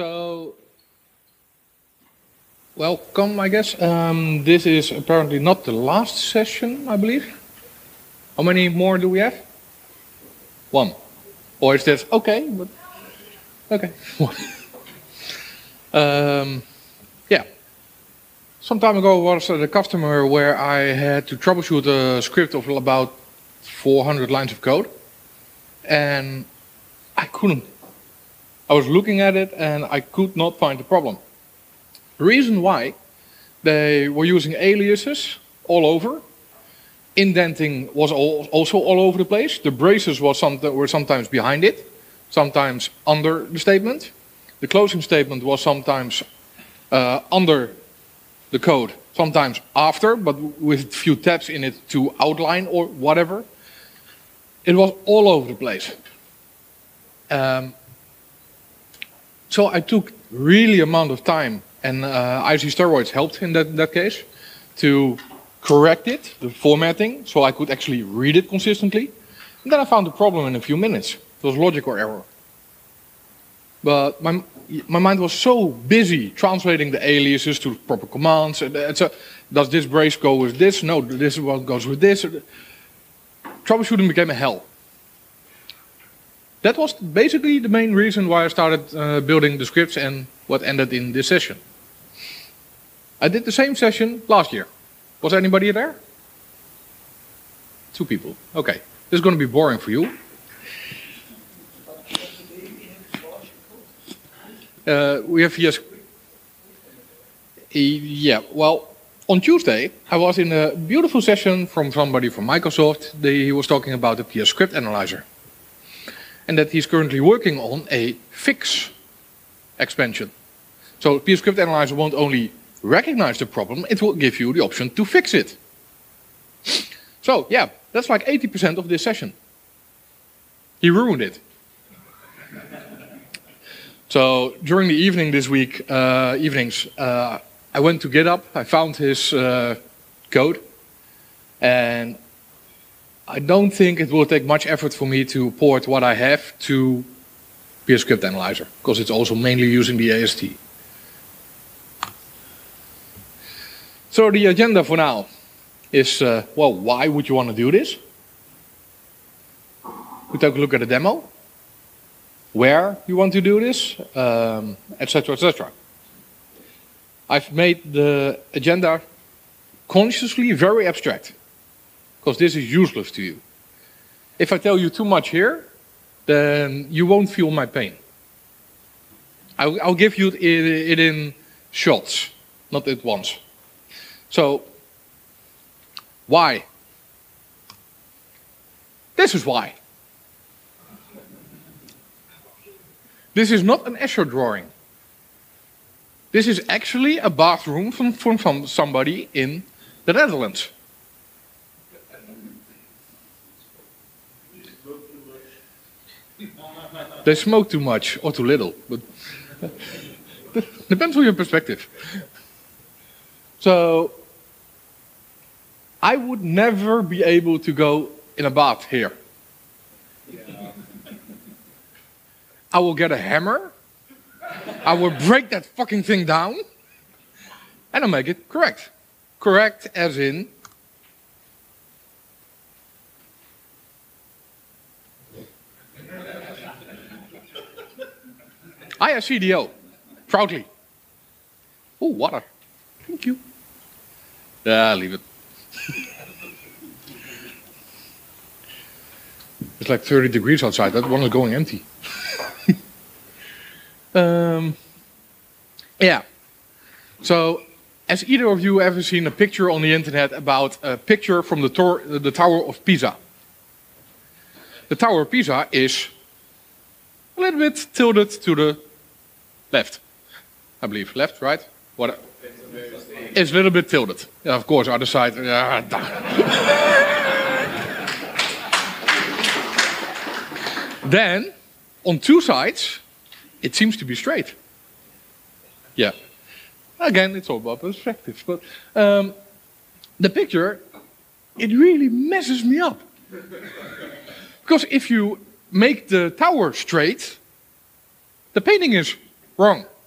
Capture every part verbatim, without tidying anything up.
So, welcome, I guess. Um, this is apparently not the last session, I believe. How many more do we have? One. Or is that okay? But okay. um, yeah. Some time ago was a customer where I had to troubleshoot a script of about four hundred lines of code, and I couldn't. I was looking at it and I could not find the problem. The reason why, they were using aliases all over. Indenting was all, also all over the place. The braces was some, were sometimes behind it, sometimes under the statement. The closing statement was sometimes uh, under the code, sometimes after, but with a few tabs in it to outline or whatever. It was all over the place. Um, so I took really amount of time, and uh, I C Steroids helped in that, in that case, to correct it, the formatting, so I could actually read it consistently. And then I found the problem in a few minutes. It was logical error. But my, my mind was so busy translating the aliases to proper commands. And so, does this brace go with this? No, this one goes with this. Troubleshooting became a hell. That was basically the main reason why I started uh, building the scripts and what ended in this session. I did the same session last year. Was anybody there? Two people. Okay. This is going to be boring for you. Uh, we have here... Yeah, well, on Tuesday, I was in a beautiful session from somebody from Microsoft. They, he was talking about the P S Script Analyzer. And that he's currently working on a fix expansion. So P S Script Analyzer won't only recognize the problem, it will give you the option to fix it. So yeah, that's like eighty percent of this session. He ruined it. So during the evening this week, uh, evenings, uh, I went to GitHub, I found his uh, code, and I don't think it will take much effort for me to port what I have to P S Script Analyzer, because it's also mainly using the A S T. So the agenda for now is, uh, well, why would you want to do this? We take a look at the demo, where you want to do this, um, et cetera, et cetera. I've made the agenda consciously very abstract, because this is useless to you. If I tell you too much here, then you won't feel my pain. I'll, I'll give you it in shots, not at once. So, why? This is why. This is not an Escher drawing. This is actually a bathroom from, from, from somebody in the Netherlands. They smoke too much or too little, but depends on your perspective. So, I would never be able to go in a bath here. I will get a hammer, I will break that fucking thing down, and I'll make it correct. Correct as in... I have C D O, proudly. Oh, water. Thank you. Yeah, leave it. It's like thirty degrees outside. That one is going empty. um, yeah. So, has either of you ever seen a picture on the internet about a picture from the, tor the Tower of Pisa? The Tower of Pisa is a little bit tilted to the left, I believe. Left, right? What? It's a little bit tilted. Yeah, of course, other side. Uh, then, on two sides, it seems to be straight. Yeah. Again, it's all about perspective. But um, the picture, it really messes me up. Because if you make the tower straight, the painting is wrong.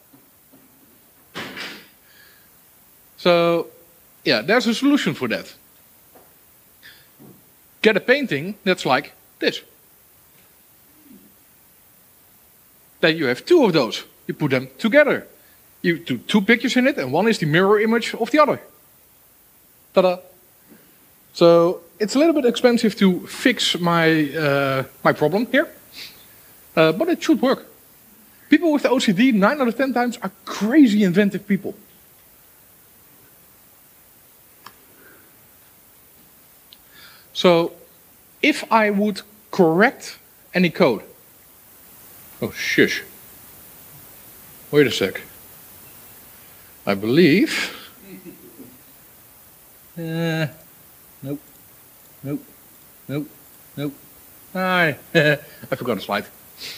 So, yeah, there's a solution for that. Get a painting that's like this. Then you have two of those. You put them together. You do two pictures in it, and one is the mirror image of the other. Ta-da! So it's a little bit expensive to fix my uh, my problem here, uh, but it should work. People with O C D, nine out of ten times, are crazy inventive people. So, if I would correct any code, oh shush. Wait a sec. I believe. Uh, nope. Nope. Nope. Nope. I, I forgot a slide.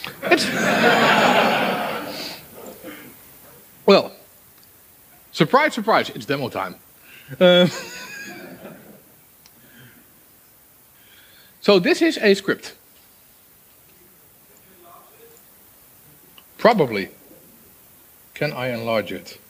Well, surprise, surprise, it's demo time. Uh, so this is a script. Probably. Can I enlarge it?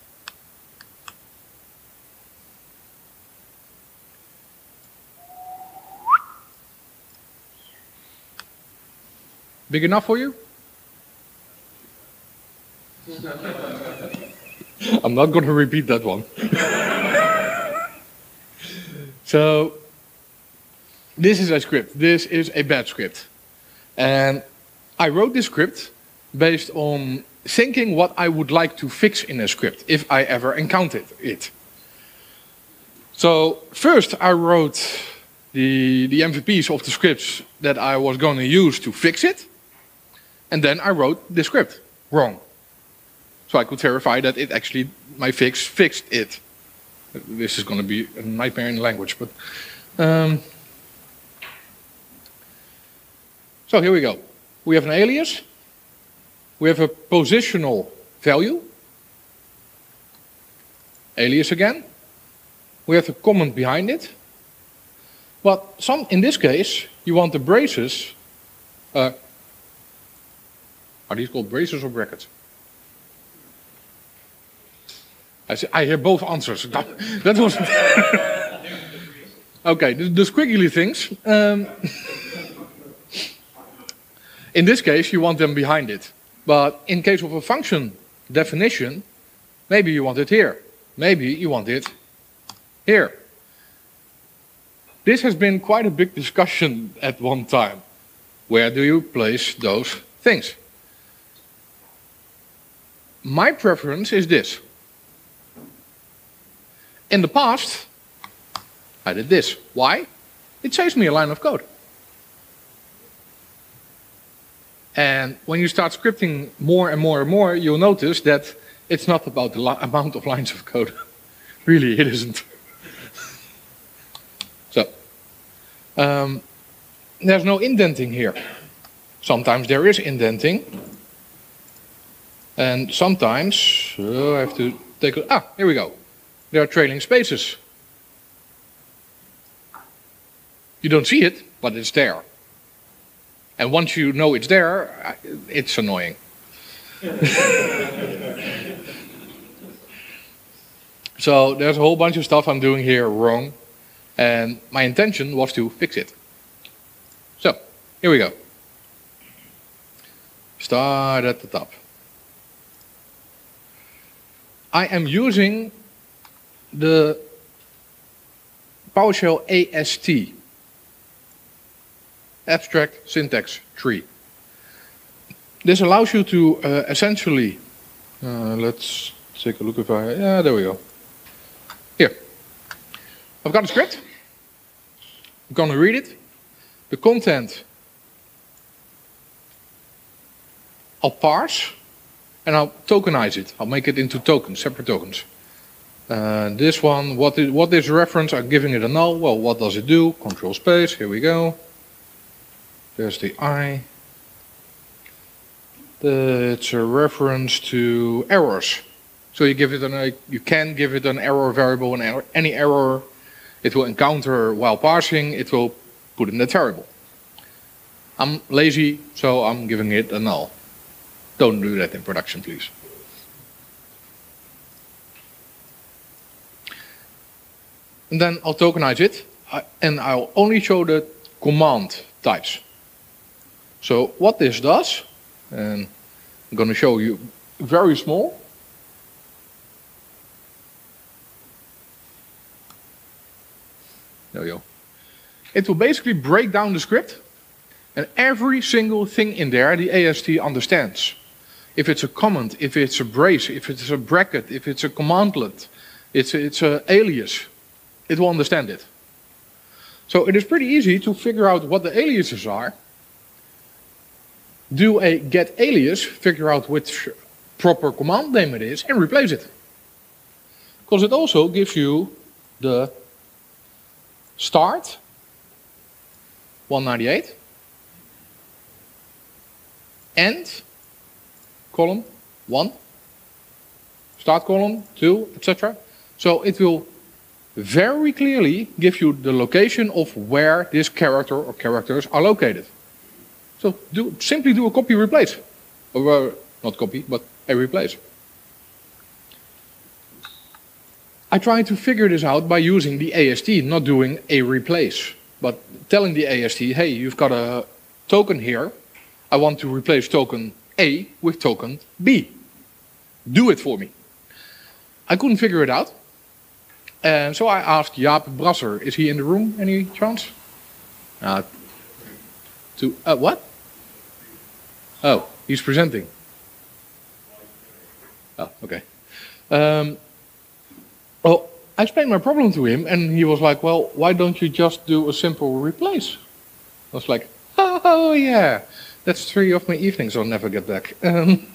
Big enough for you? I'm not going to repeat that one. So, this is a script. This is a bad script. And I wrote this script based on thinking what I would like to fix in a script if I ever encountered it. So, first I wrote the, the M V Ps of the scripts that I was going to use to fix it. And then I wrote the script wrong. So I could verify that it actually, my fix fixed it. This is going to be a nightmare in language, but... Um, so here we go. We have an alias. We have a positional value. Alias again. We have a comment behind it. But some, in this case, you want the braces... Uh, Are these called braces or brackets? I, see, I hear both answers. That, that was... Okay, the, the squiggly things. Um, in this case, you want them behind it. But in case of a function definition, maybe you want it here. Maybe you want it here. This has been quite a big discussion at one time. Where do you place those things? My preference is this. In the past, I did this. Why? It saves me a line of code. And when you start scripting more and more and more, you'll notice that it's not about the amount of lines of code. Really, it isn't. So, um, there's no indenting here. Sometimes there is indenting. And sometimes, uh, I have to take a, ah, here we go. There are trailing spaces. You don't see it, but it's there. And once you know it's there, it's annoying. So there's a whole bunch of stuff I'm doing here wrong. And my intention was to fix it. So, here we go. Start at the top. I am using the PowerShell A S T, Abstract Syntax Tree. This allows you to uh, essentially, uh, let's take a look if I, yeah, there we go. Here, I've got a script. I'm going to read it. The content I'll parse. And I'll tokenize it. I'll make it into tokens, separate tokens. Uh, this one, what is, what is reference? I'm giving it a null. Well, what does it do? Control space, here we go. There's the I. The, it's a reference to errors. So you give it an, you can give it an error variable, and error, any error it will encounter while parsing, it will put in that variable. I'm lazy, so I'm giving it a null. Don't do that in production, please. And then I'll tokenize it, and I'll only show the command types. So what this does, and I'm going to show you very small. There we go. It will basically break down the script, and every single thing in there the A S T understands. If it's a comment, if it's a brace, if it's a bracket, if it's a commandlet, it's a, it's an alias, it will understand it. So it is pretty easy to figure out what the aliases are, do a get alias, figure out which proper command name it is, and replace it. Because it also gives you the start, one ninety-eight, end, column, one, start column, two, et cetera. So it will very clearly give you the location of where this character or characters are located. So do, simply do a copy replace. Or uh, not copy, but a replace. I try to figure this out by using the A S T, not doing a replace, but telling the A S T, hey, you've got a token here. I want to replace token A with token B. Do it for me. I couldn't figure it out. And so I asked Jaap Brasser, is he in the room, any chance? Uh, to, uh, what? Oh, he's presenting. Oh, okay. Um, well, I explained my problem to him, and he was like, well, why don't you just do a simple replace? I was like, oh, yeah, that's three of my evenings I'll never get back. Um,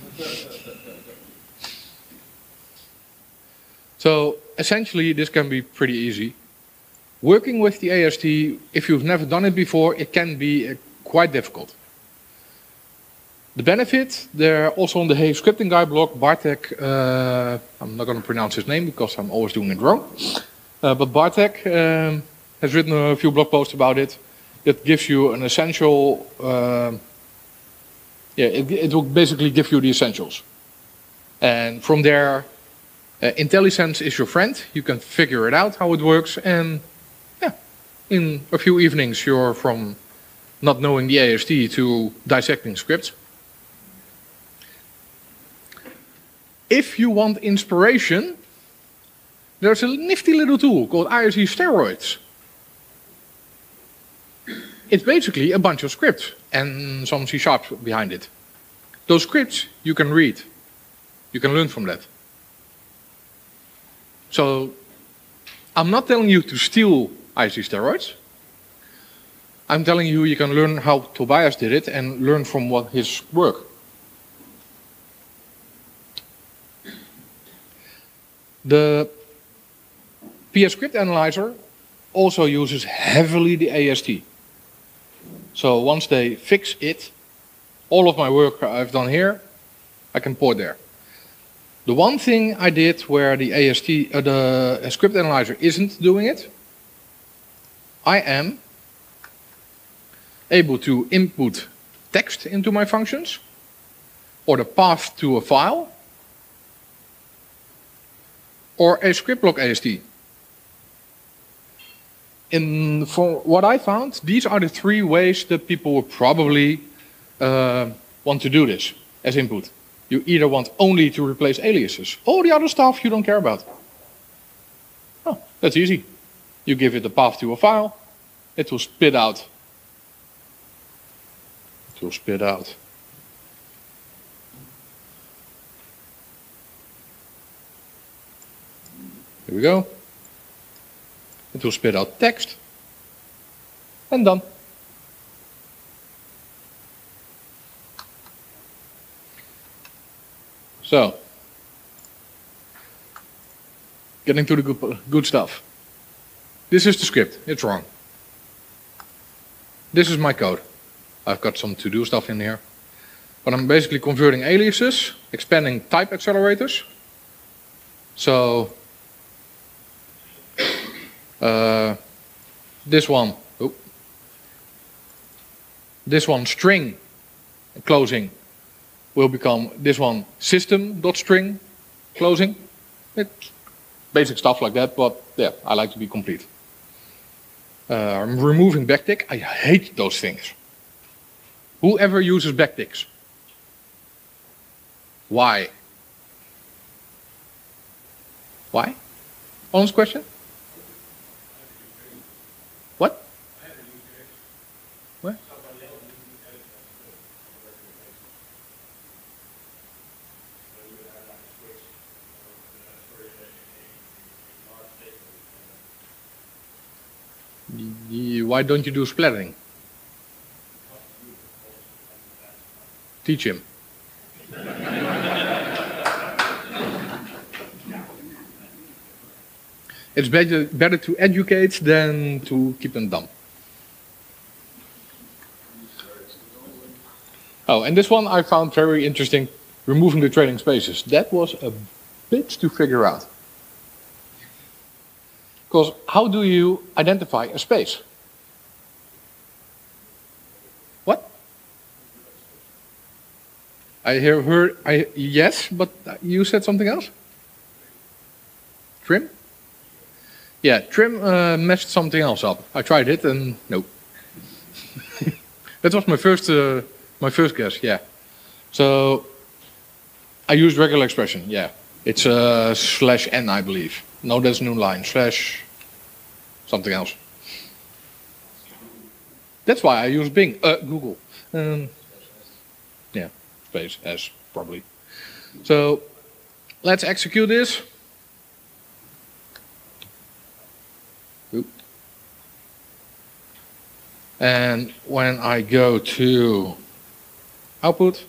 so, essentially, this can be pretty easy. Working with the A S T, if you've never done it before, it can be uh, quite difficult. The benefit, there also on the Hey Scripting Guy blog, Bartek, uh, I'm not going to pronounce his name because I'm always doing it wrong, uh, but Bartek um, has written a few blog posts about it. It gives you an essential, uh, yeah, it, it will basically give you the essentials. And from there, uh, IntelliSense is your friend. You can figure it out how it works, and yeah, in a few evenings you're from not knowing the A S T to dissecting scripts. If you want inspiration, there's a nifty little tool called I S E Steroids. It's basically a bunch of scripts and some C sharp behind it. Those scripts you can read. You can learn from that. So I'm not telling you to steal I S E Steroids. I'm telling you you can learn how Tobias did it and learn from what his work. The P S Script Analyzer also uses heavily the A S T. So once they fix it, all of my work I've done here, I can port there. The one thing I did where the A S T, uh, the Script Analyzer isn't doing it, I am able to input text into my functions, or the path to a file, or a script block A S T. In, for what I found, these are the three ways that people will probably uh, want to do this as input. You either want only to replace aliases. All the other stuff you don't care about. Oh, that's easy. You give it a path to a file, it will spit out. It will spit out. Here we go. It will spit out text. And done. So, getting to the good, good stuff. This is the script. It's wrong. This is my code. I've got some to-do stuff in here. But I'm basically converting aliases, expanding type accelerators. So, Uh, this one, oh, this one string closing will become this one system.string closing. It's basic stuff like that, but yeah, I like to be complete. Uh, removing backtick, I hate those things. Whoever uses backticks? Why? Why? Honest question? What? What? Why don't you do splattering? Teach him. It's better, better to educate than to keep them dumb. Oh, and this one I found very interesting, removing the trailing spaces. That was a bit to figure out. Because how do you identify a space? What? I hear heard, I, yes, but you said something else? Trim? Yeah, trim uh, messed something else up. I tried it and no. That was my first, uh, my first guess, yeah. So I used regular expression, yeah. It's uh, slash n, I believe. No, that's new line, slash something else. That's why I use Bing, uh, Google. Um, yeah, space S, probably. So let's execute this. Oop. And when I go to output,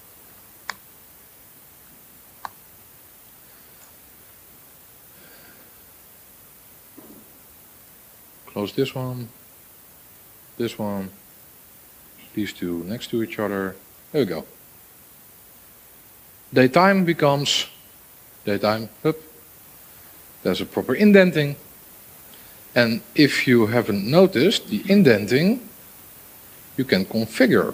close this one, this one, these two next to each other. There we go. Daytime becomes daytime. Up. There's a proper indenting. And if you haven't noticed, the indenting you can configure.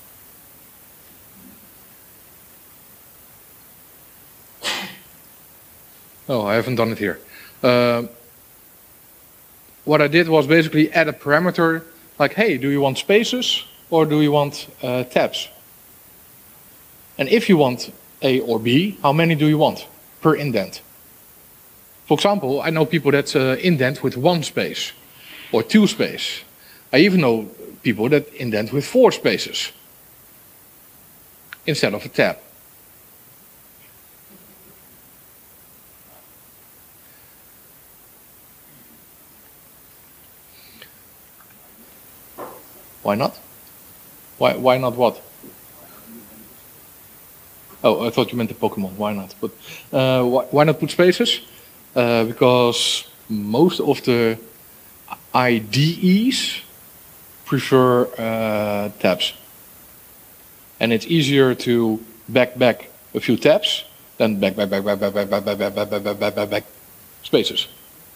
Oh, I haven't done it here. Uh, what I did was basically add a parameter like, hey, do you want spaces or do you want uh, tabs? And if you want A or B, how many do you want per indent? For example, I know people that uh, indent with one space or two space. I even know people that indent with four spaces instead of a tab. Why not? Why, why not what? Oh, I thought you meant the Pokemon. Why not? But uh, why, why not put spaces? Uh, because most of the I D Es prefer uh, tabs. And it's easier to back back a few tabs than back back back back back back back back back back back back back back spaces.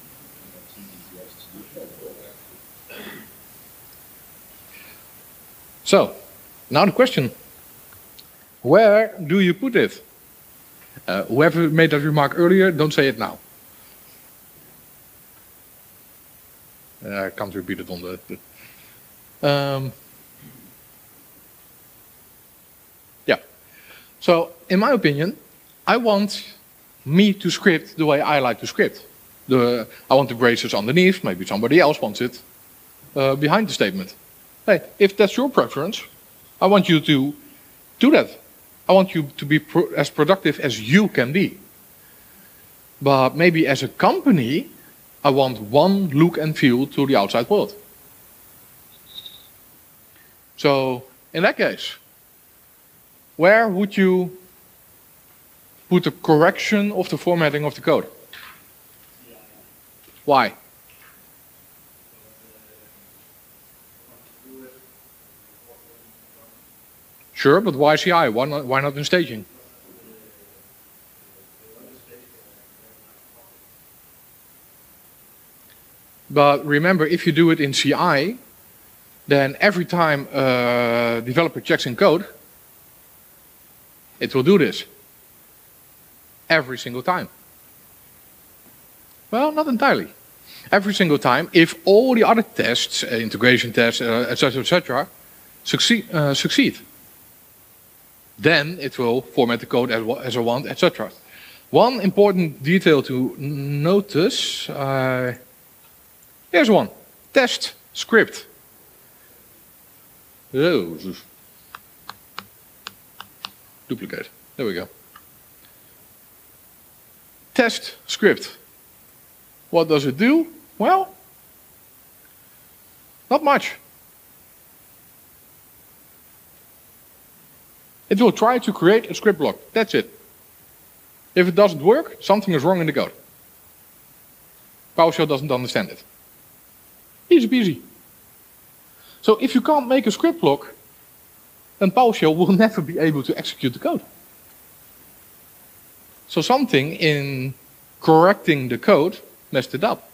So, now the question. Where do you put it? Uh, whoever made that remark earlier, don't say it now. Uh, I can't repeat it on the... the um, yeah. So, in my opinion, I want me to script the way I like to script. The, I want the braces underneath, maybe somebody else wants it uh, behind the statement. Hey, if that's your preference, I want you to do that. I want you to be pro as productive as you can be. But maybe as a company, I want one look and feel to the outside world. So, in that case, where would you put the correction of the formatting of the code? Why? Sure, but why C I? Why not, why not in staging? But remember, if you do it in C I, then every time a developer checks in code, it will do this. Every single time. Well, not entirely. Every single time, if all the other tests, uh, integration tests, uh, et cetera, et cetera, succeed, uh, succeed, then it will format the code as, as I want, et cetera. One important detail to notice, uh, here's one, test script. Oh, duplicate, there we go. Test script. What does it do? Well, not much. It will try to create a script block. That's it. If it doesn't work, something is wrong in the code. PowerShell doesn't understand it. Easy peasy. So if you can't make a script block, then PowerShell will never be able to execute the code. So something in correcting the code messed it up.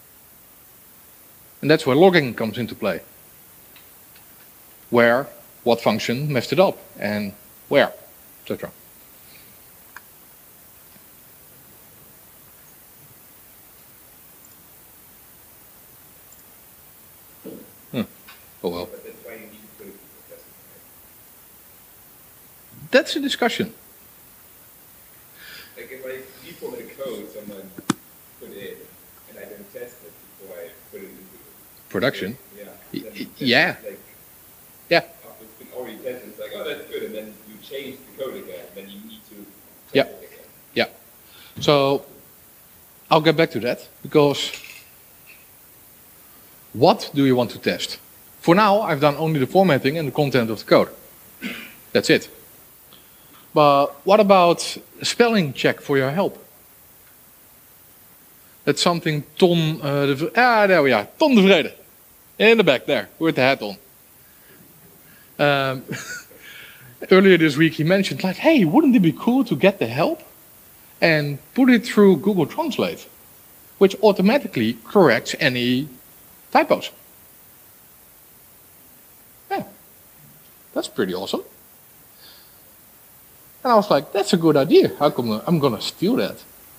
And that's where logging comes into play. Where, what function messed it up, and where, et cetera. Hmm. Oh well. But that's why you need to put it in the testing, right? That's a discussion. Like if I deformat a code someone put in, and I don't test it before I put it into Production. Yeah. Y then yeah. Like, yeah. after it's been already tested, it's like, oh, that's good, and then you change the code again, then you need to test Yeah. it again. Yeah. So I'll get back to that, because what do you want to test? For now, I've done only the formatting and the content of the code. That's it. But what about spelling check for your help? That's something Ton, uh, de, ah, there we are, Ton de Vrede. In the back there, with the hat on. Um, earlier this week he mentioned, like, hey, wouldn't it be cool to get the help and put it through Google Translate, which automatically corrects any typos. Yeah, that's pretty awesome. And I was like, that's a good idea. How come I'm gonna steal that?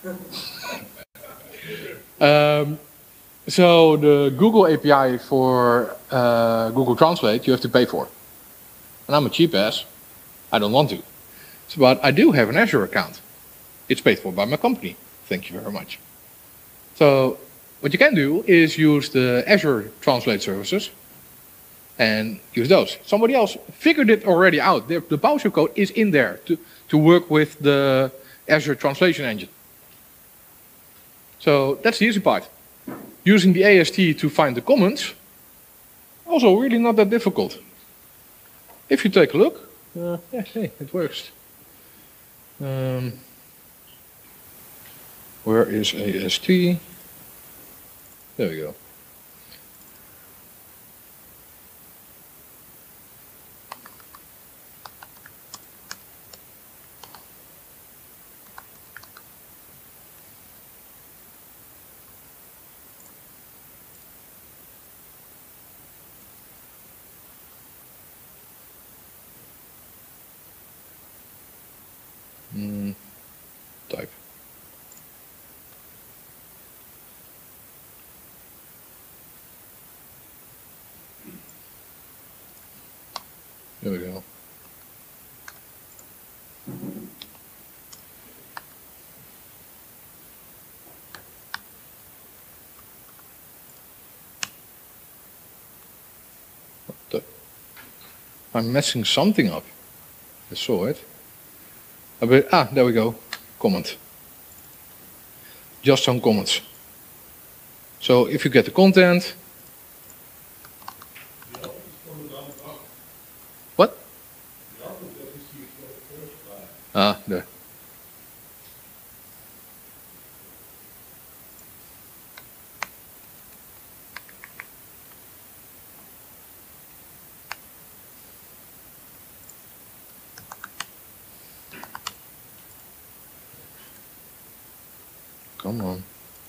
um, so the Google A P I for uh, Google Translate you have to pay for. And I'm a cheap ass. I don't want to. So, but I do have an Azure account. It's paid for by my company. Thank you very much. So what you can do is use the Azure Translate services and use those. Somebody else figured it already out. The, the PowerShell code is in there to, to work with the Azure translation engine. So that's the easy part. Using the A S T to find the comments, also really not that difficult. If you take a look, uh, yeah, hey, it works. Um, where is A S T? There we go. Mm, type. There we go. What the? I'm messing something up. I saw it. A bit, ah, there we go. Comment. Just some comments. So if you get the content. What? Ah, there. Come on.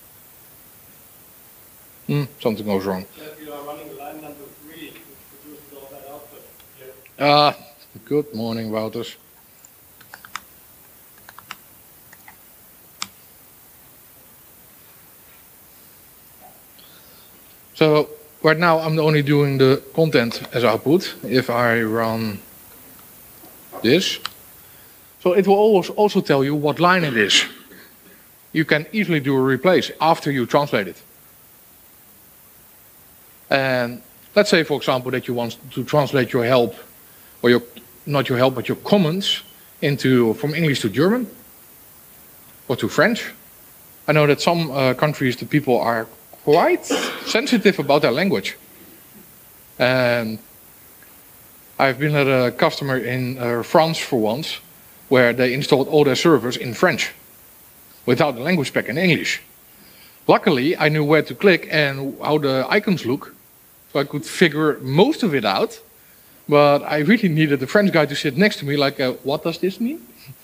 Hmm, something goes wrong. You are running line number three, which produces all that output. Ah, good morning, Wouters. So right now I'm only doing the content as output. If I run this, so it will always also tell you what line it is. You can easily do a replace after you translate it. And let's say, for example, that you want to translate your help, or your, not your help, but your comments into, from English to German, or to French. I know that some uh, countries, the people are quite sensitive about their language. And I've been at a customer in uh, France for once, where they installed all their servers in French, without the language spec in English. Luckily, I knew where to click and how the icons look, so I could figure most of it out. But I really needed the French guy to sit next to me, like, uh, what does this mean?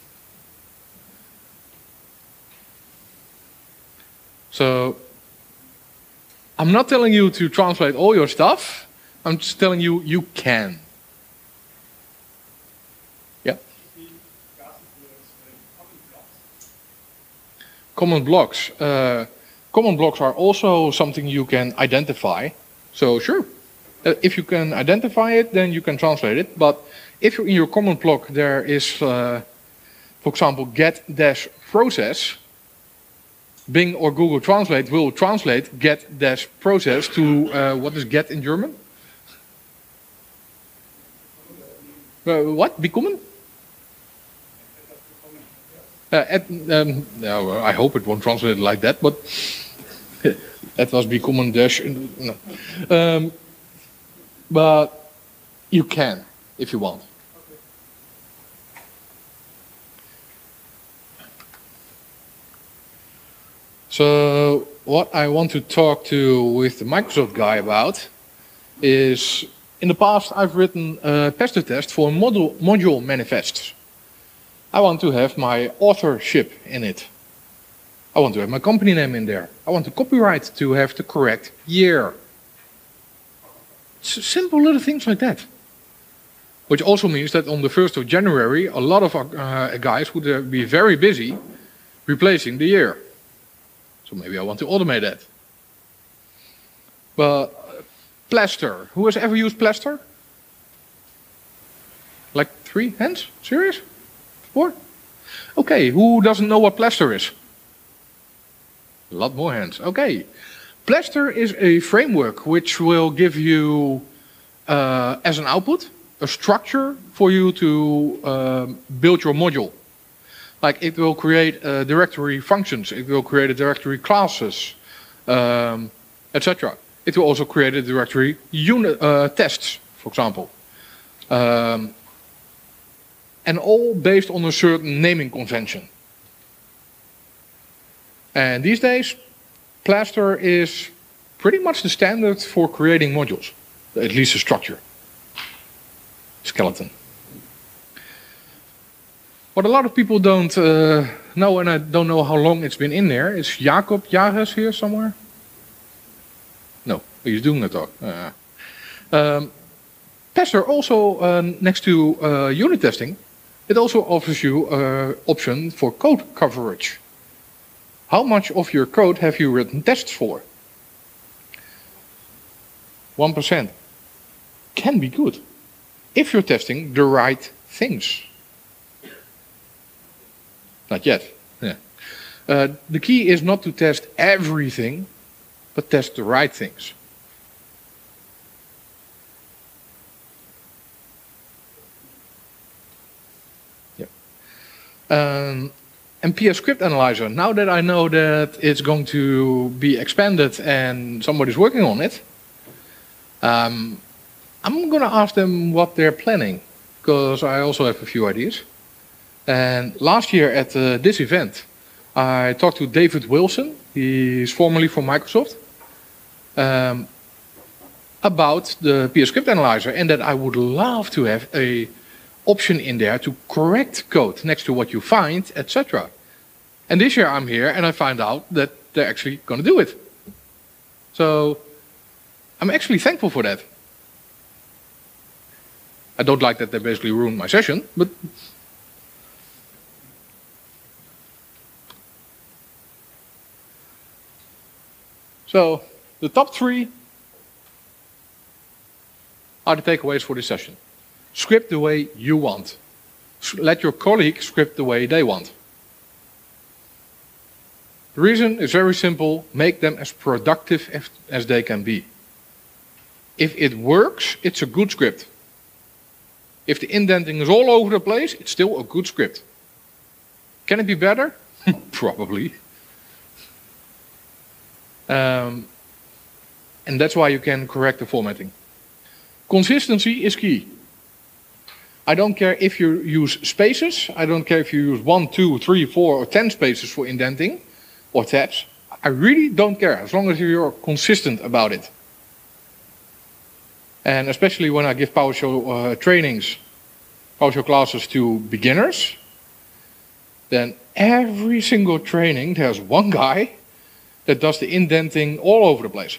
So, I'm not telling you to translate all your stuff, I'm just telling you you can. Yeah? Common blocks. Uh, common blocks are also something you can identify. So sure, uh, if you can identify it, then you can translate it. But if you're in your common block, there is, uh, for example, get dash process. Bing or Google Translate will translate get dash process to, uh, what is get in German? Uh, what? Bekommen? Uh, at, um, no, I hope it won't translate like that, but that was bekommen dash. No. Um, but you can, if you want. So what I want to talk to with the Microsoft guy about is, in the past I've written a pester test for module, module manifests. I want to have my authorship in it. I want to have my company name in there. I want the copyright to have the correct year. It's simple little things like that. Which also means that on the first of January, a lot of uh, guys would uh, be very busy replacing the year. So maybe I want to automate that. But uh, Plaster, who has ever used Plaster? Like three hands? Serious? Four? Okay, who doesn't know what Plaster is? A lot more hands. Okay. Plaster is a framework which will give you, uh, as an output, a structure for you to uh, build your module. Like it will create a directory functions, it will create a directory classes, um, et cetera. It will also create a directory unit uh, tests, for example. Um, and all based on a certain naming convention. And these days, Plaster is pretty much the standard for creating modules, at least a structure, skeleton. What a lot of people don't uh, know, and I don't know how long it's been in there, is Jacob Jages here somewhere? No, he's doing the talk. Uh, um, Plaster also, uh, next to uh, unit testing, it also offers you an uh, option for code coverage. How much of your code have you written tests for? one percent. Can be good, if you're testing the right things. Not yet. Yeah. Uh, the key is not to test everything, but test the right things. Yeah. Um, and P S Script Analyzer, now that I know that it's going to be expanded and somebody's working on it, um, I'm going to ask them what they're planning, because I also have a few ideas. And last year at uh, this event, I talked to David Wilson, he's formerly from Microsoft, um, about the P S Script Analyzer, and that I would love to have a option in there to correct code next to what you find, et cetera. And this year I'm here and I find out that they're actually going to do it. So I'm actually thankful for that. I don't like that they basically ruined my session, but so, the top three are the takeaways for this session. Script the way you want. Let your colleague script the way they want. The reason is very simple. Make them as productive as, as they can be. If it works, it's a good script. If the indenting is all over the place, it's still a good script. Can it be better? Probably. Um, and that's why you can correct the formatting. Consistency is key. I don't care if you use spaces. I don't care if you use one, two, three, four, or ten spaces for indenting or tabs. I really don't care, as long as you're consistent about it. And especially when I give PowerShell uh, trainings, PowerShell classes to beginners, then every single training there's one guy that does the indenting all over the place.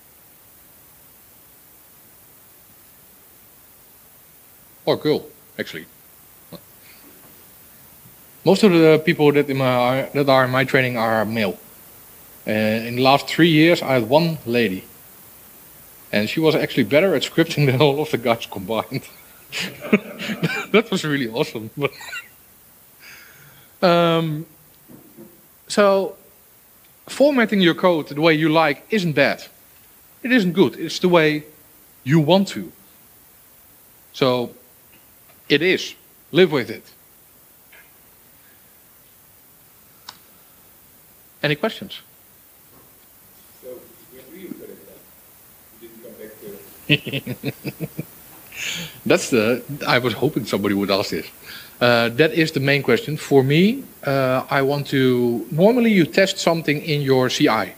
Or girl, actually. Most of the people that, in my, that are in my training are male. Uh, in the last three years, I had one lady. And she was actually better at scripting than all of the guys combined. That was really awesome. But um, so, formatting your code the way you like isn't bad. It isn't good. It's the way you want to. So, it is. Live with it. Any questions? So, when do you put it down? You didn't come back to it. That's the, I was hoping somebody would ask this. Uh, that is the main question. For me, uh, I want to, normally you test something in your C I.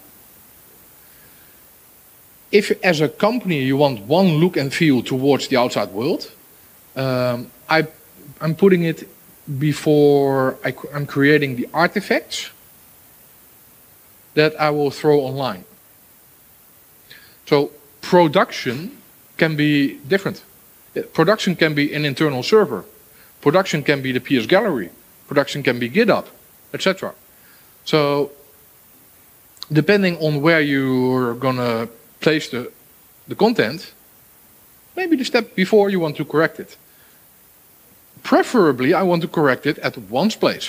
If as a company you want one look and feel towards the outside world, um, I, I'm putting it before I, I'm creating the artifacts that I will throw online. So production can be different. Production can be an internal server. Production can be the P S gallery. Production can be GitHub, et cetera. So depending on where you're gonna place the, the content, maybe the step before you want to correct it. Preferably, I want to correct it at one place.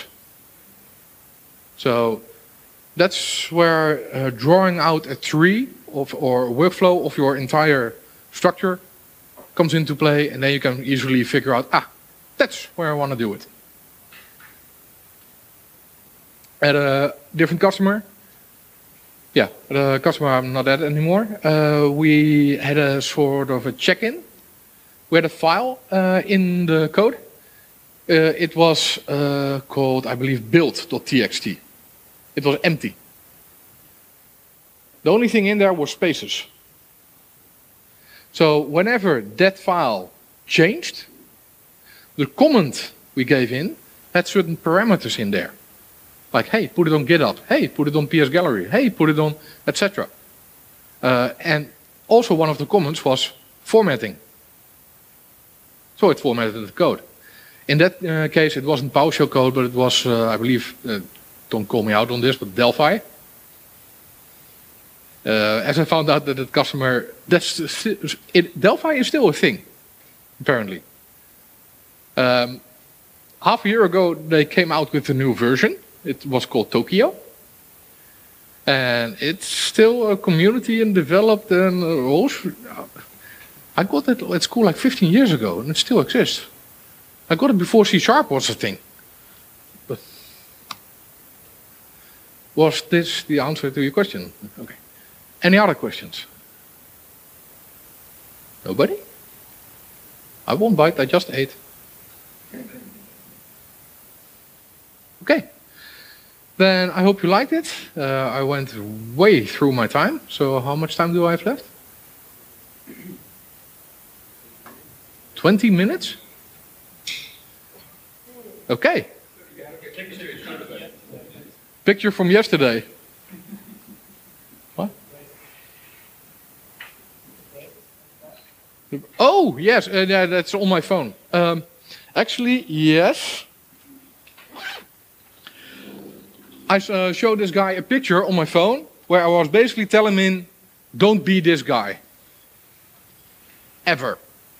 So that's where uh, drawing out a tree of, or workflow of your entire structure comes into play, and then you can easily figure out, ah, that's where I want to do it. At a different customer, yeah, at a customer I'm not at anymore, uh, we had a sort of a check-in. We had a file uh, in the code. Uh, it was uh, called, I believe, build.txt. It was empty. The only thing in there was spaces. So whenever that file changed, the comment we gave in had certain parameters in there. Like, hey, put it on GitHub. Hey, put it on P S Gallery. Hey, put it on, et cetera. Uh, and also one of the comments was formatting. So it formatted the code. In that uh, case, it wasn't PowerShell code, but it was, uh, I believe, uh, don't call me out on this, but Delphi. Uh, as I found out that the customer, that's it, Delphi is still a thing, apparently. Um, half a year ago, they came out with a new version. It was called Tokyo. And it's still a community and developed. And uh, also, I got it at school like fifteen years ago, and it still exists. I got it before C Sharp was a thing. But was this the answer to your question? Okay. Any other questions? Nobody? I won't bite, I just ate. Okay. Then I hope you liked it. Uh, I went way through my time. So how much time do I have left? twenty minutes? Okay. Picture from yesterday. What? Oh, yes, uh, yeah, that's on my phone. Um, actually, yes. I uh, showed this guy a picture on my phone where I was basically telling him, don't be this guy. Ever.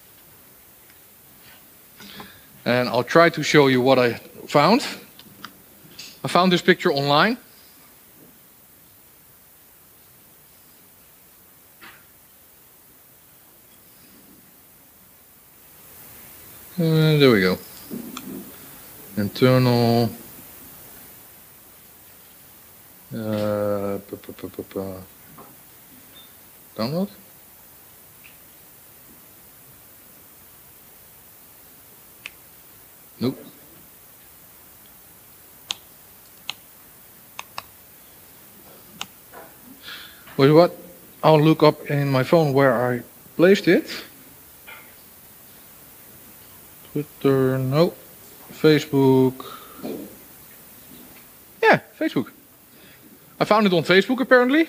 And I'll try to show you what I found. I found this picture online. Uh, there we go. Internal. Uh, pu- pu- pu- pu- pu- download. Nope. Wait, what? I'll look up in my phone where I placed it. Twitter, no. Facebook. Yeah, Facebook. I found it on Facebook apparently.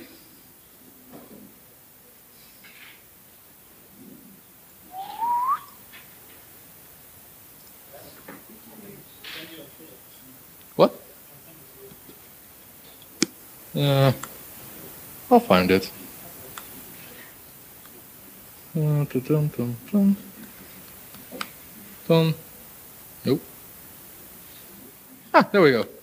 What? Uh, I'll find it. Uh, dun, dun, dun, dun. Done. Nope. Ah, there we go.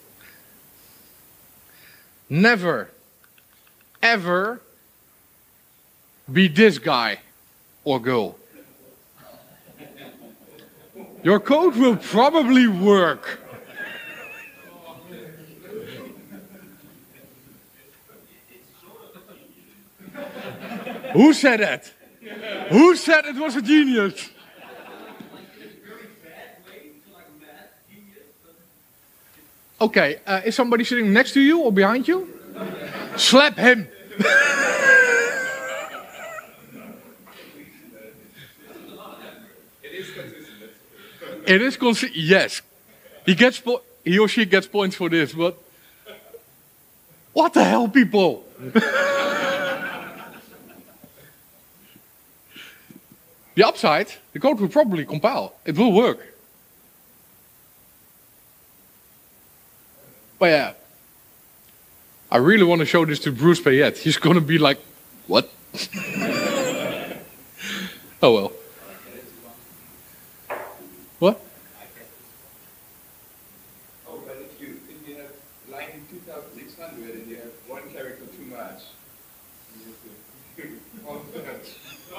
Never, ever be this guy or girl. Your code will probably work. Who said that? Who said it was a genius? Okay, uh, is somebody sitting next to you or behind you? Slap him. It is consistent. Yes, he gets po- he or she gets points for this. But what the hell, people? The upside, the code will probably compile. It will work. But yeah, I really want to show this to Bruce Payette. He's going to be like, what? Oh well. What? Oh, but if you, if you have line in two thousand six hundred and you have one character too much, you have to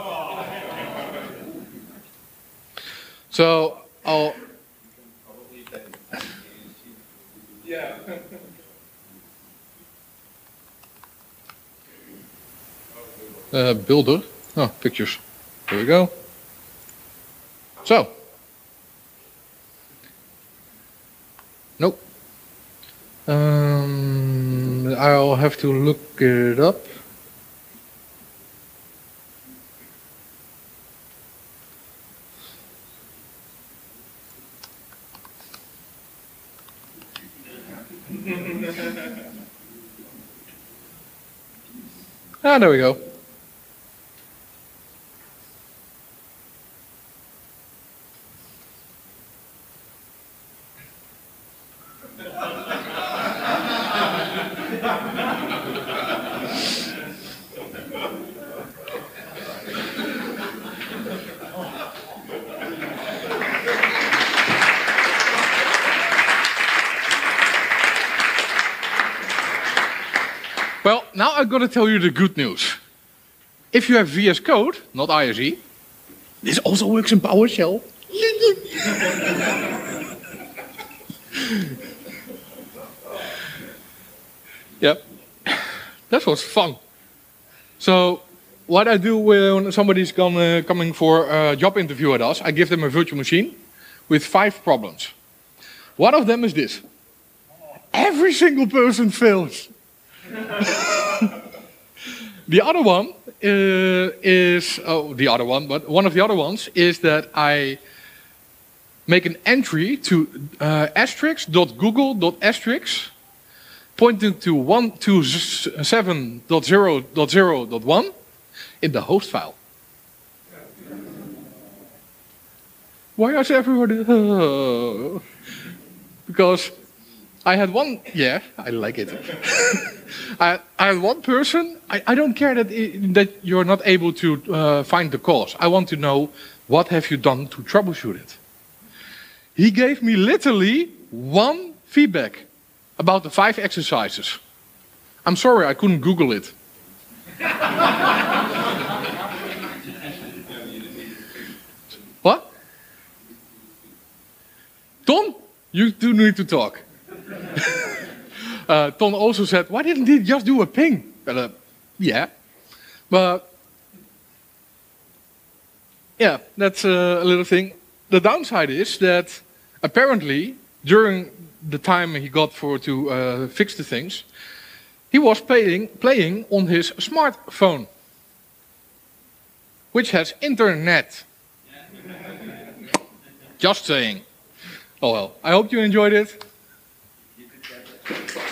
So I'll. probably that. Yeah. Uh, builder. Oh, pictures. Here we go. So. Nope. Um, I'll have to look it up. Ah, there we go. Well, now I'm going to tell you the good news. If you have V S Code, not I S E, this also works in PowerShell. Yeah, that was fun. So, what I do when somebody's gonna, coming for a job interview at us, I give them a virtual machine with five problems. One of them is this. Every single person fails. The other one uh, is, oh, the other one, but one of the other ones is that I make an entry to uh, asterisk dot google dot asterisk pointing to one two seven dot zero dot zero dot one in the host file. Why is everybody? Oh. Because I had one, yeah, I like it. I, I had one person, I, I don't care that, it, that you're not able to uh, find the cause. I want to know what have you done to troubleshoot it. He gave me literally one feedback about the five exercises. I'm sorry, I couldn't Google it. What? Ton, you do need to talk. uh, Ton also said, why didn't he just do a ping? Well, uh, yeah, but yeah, that's uh, a little thing. The downside is that apparently during the time he got for to uh, fix the things, he was playing playing on his smartphone, which has internet. Just saying. Oh well, I hope you enjoyed it.